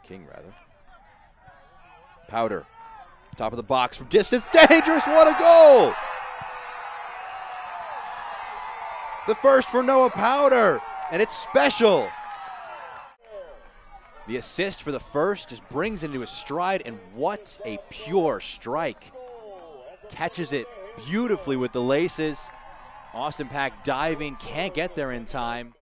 King, rather. Powder. Top of the box from distance. Dangerous. What a goal! The first for Noah Powder, and it's special. The assist for the first just brings it into his stride, and what a pure strike. Catches it beautifully with the laces. Austin Pack diving, can't get there in time.